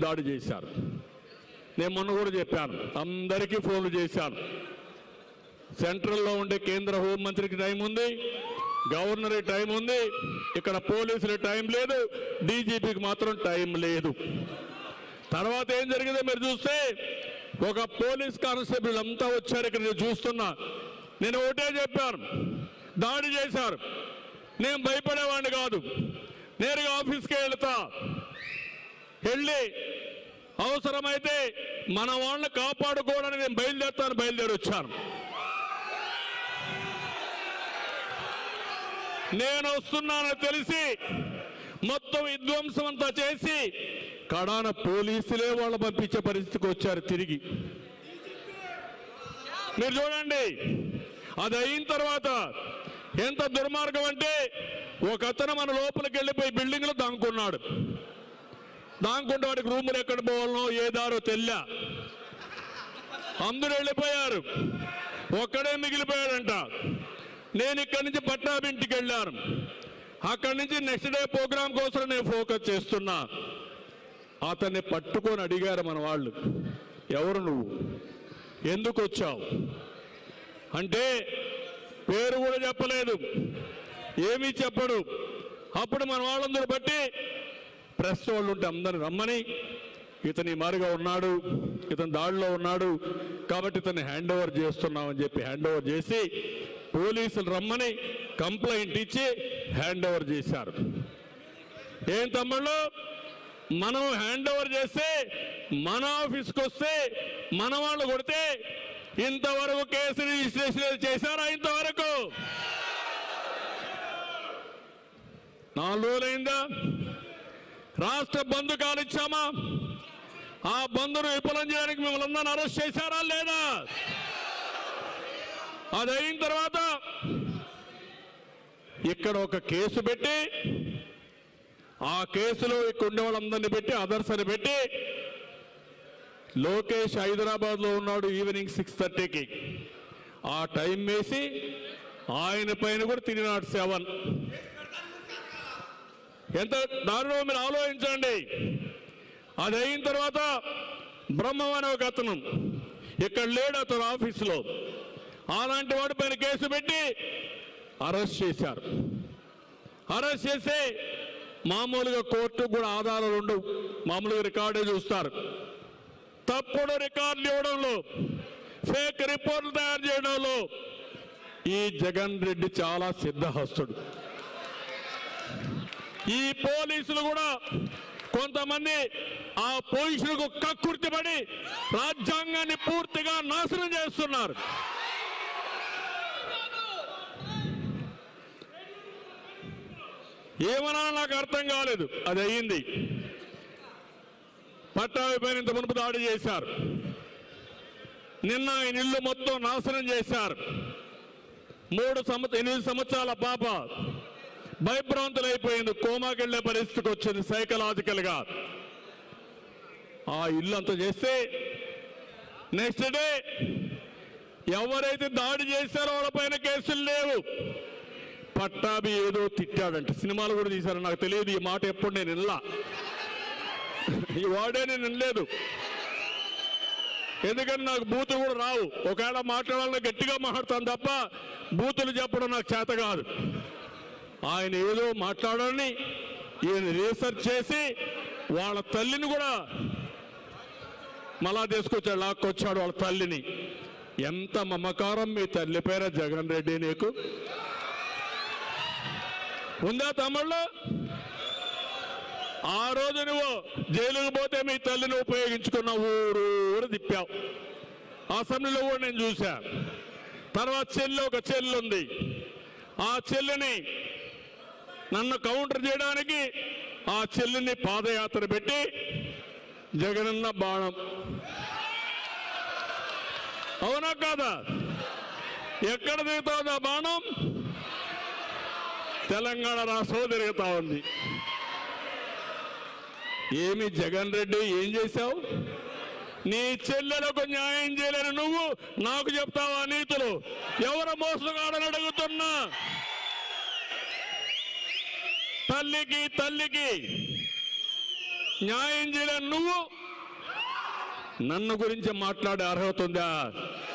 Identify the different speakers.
Speaker 1: దాడి చేశారు. నేను మొన్న కూడా చెప్పాను, అందరికీ ఫోన్లు చేశాను. సెంట్రల్లో ఉండే కేంద్ర హోంమంత్రికి టైం ఉంది, గవర్నర్ టైం ఉంది, ఇక్కడ పోలీసులు టైం లేదు, డీజీపీకి మాత్రం టైం లేదు. తర్వాత ఏం జరిగిందో మీరు చూస్తే ఒక పోలీస్ కానిస్టేబుల్ అంతా వచ్చారు. ఇక్కడ నేను చూస్తున్నా. నేను ఒకటే చెప్పాను, దాడి చేశారు, నేను భయపడేవాడిని కాదు, నేరుగా ఆఫీస్కే వెళ్తా, వెళ్ళి అవసరమైతే మన వాళ్ళని కాపాడుకోవడానికి నేను బయలుదేరి వచ్చాను. నేను వస్తున్నానని తెలిసి మొత్తం విధ్వంసం అంతా చేసి కడాన పోలీసులే వాళ్ళు పంపించే పరిస్థితికి వచ్చారు తిరిగి. మీరు చూడండి, అది అయిన తర్వాత ఎంత దుర్మార్గం అంటే, ఒక అతను మన లోపలికి వెళ్ళిపోయి బిల్డింగ్లో దాంకున్నాడు. దాంకుంటే వాడికి రూములు ఎక్కడ పోవాలనో ఏ దారో తెల్లా. అందరూ వెళ్ళిపోయారు, ఒక్కడే మిగిలిపోయాడంట. నేను ఇక్కడి నుంచి పట్టాభింటికి వెళ్ళాను. అక్కడి నుంచి నెక్స్ట్ డే ప్రోగ్రాం కోసం నేను ఫోకస్ చేస్తున్నా. అతన్ని పట్టుకొని అడిగారు మన వాళ్ళు, ఎవరు నువ్వు, ఎందుకు వచ్చావు అంటే పేరు కూడా చెప్పలేదు, ఏమీ చెప్పడు. అప్పుడు మన వాళ్ళందరూ బట్టి ప్రెస్ వాళ్ళు ఉంటే అందరిని రమ్మని, ఇతని మారుగా ఉన్నాడు, ఇతను దాడిలో ఉన్నాడు కాబట్టి ఇతన్ని హ్యాండ్ ఓవర్ చేస్తున్నామని చెప్పి హ్యాండ్ ఓవర్ చేసి పోలీసులు రమ్మని కంప్లైంట్ ఇచ్చి హ్యాండ్ ఓవర్ చేశారు. ఏం తమ్ముళ్ళు, మనం హ్యాండ్ ఓవర్ చేస్తే మన ఆఫీస్కి వస్తే మన వాళ్ళు కొడితే ఇంతవరకు కేసు రిజిస్ట్రేషన్ చేశారా? ఇంతవరకు 4 రోజులైందా? రాష్ట్ర బంధు కాలిచ్చామా? ఆ బంధును విఫలం చేయడానికి మిమ్మల్ని అందరిని అరెస్ట్ చేశారా లేదా? అది అయిన తర్వాత ఇక్కడ ఒక కేసు పెట్టి, ఆ కేసులో ఇక్కడ ఉండే వాళ్ళందరినీ పెట్టి అదర్స్ అని పెట్టి, లోకేష్ హైదరాబాద్లో ఉన్నాడు ఈవినింగ్ 6:30కి, ఆ టైం వేసి ఆయన పైన కూడా 307. ఎంత దారుణం మీరు ఆలోచించండి. అది అయిన తర్వాత బ్రహ్మం అనే ఒక అతను ఇక్కడ లేడు, అతను ఆఫీసులో, అలాంటి వాడి పైన కేసు పెట్టి అరెస్ట్ చేశారు. అరెస్ట్ చేస్తే మామూలుగా కోర్టు కూడా ఆధారాలు ఉండవు, మామూలుగా రికార్డే చూస్తారు. తప్పుడు రికార్డులు ఇవ్వడంలో, ఫేక్ రిపోర్టులు తయారు చేయడంలో ఈ జగన్ రెడ్డి చాలా సిద్ధహస్తుడు. ఈ పోలీసులు కూడా కొంతమంది ఆ పొజిషన్కు కక్కుర్తిపడి రాజ్యాంగాన్ని పూర్తిగా నాశనం చేస్తున్నారు. ఏమన్నా నాకు అర్థం కాలేదు. అది అయ్యింది. పట్టాభి పైన ఇంత మునుపు దాడి చేశారు. నిన్న ఆయన ఇల్లు మొత్తం నాశనం చేశారు. 8 సంవత్సరాల పాప భయభ్రాంతులైపోయింది, కోమాకి వెళ్లే పరిస్థితికి వచ్చింది సైకలాజికల్ గా. ఆ ఇల్లు అంతా చేస్తే నెక్స్ట్ డే ఎవరైతే దాడి చేశారో వాళ్ళపైన కేసులు లేవు. పట్టాభి ఏదో తిట్టాడంటే, సినిమాలు కూడా తీశారు, నాకు తెలియదు. ఈ మాట ఎప్పుడు నేను వినలా, ఈ వాడే నేను వినలేదు. ఎందుకంటే నాకు బూతులు కూడా రావు. ఒకవేళ మాట్లాడాలని గట్టిగా మాట్లాడతాను తప్ప బూతులు చెప్పడం నాకు చేత కాదు. ఆయన ఏదో మాట్లాడాలని ఈయన రీసెర్చ్ చేసి వాళ్ళ తల్లిని కూడా మళ్ళా తీసుకొచ్చాడు, లాక్కొచ్చాడు వాళ్ళ తల్లిని. ఎంత మమకారం మీ తల్లి పేర జగన్ రెడ్డి, నీకు ఉందా తమ్ముళ్ళు? ఆ రోజు నువ్వు జైలుకు పోతే మీ తల్లిని ఉపయోగించుకున్న ఊరు తిప్పావు. అసెంబ్లీలో కూడా నేను చూసా. తర్వాత ఒక చెల్లి ఉంది. ఆ చెల్లిని నన్ను కౌంటర్ చేయడానికి ఆ చెల్లిని పాదయాత్ర పెట్టి జగనన్న బాణం, అవునా కాదా? ఎక్కడ దిగుతుంది ఆ బాణం? తెలంగాణ రాష్ట్రంలో తిరుగుతా ఉంది. ఏమి జగన్ రెడ్డి ఏం చేశావు? నీ చెల్లెలకు న్యాయం చేయలేని నువ్వు నాకు చెప్తావా నీతులు? ఎవరు మోసగాడని అడుగుతున్నా. తల్లికి న్యాయం చేయలేని నువ్వు నన్ను గురించి మాట్లాడే అర్హత ఉందా?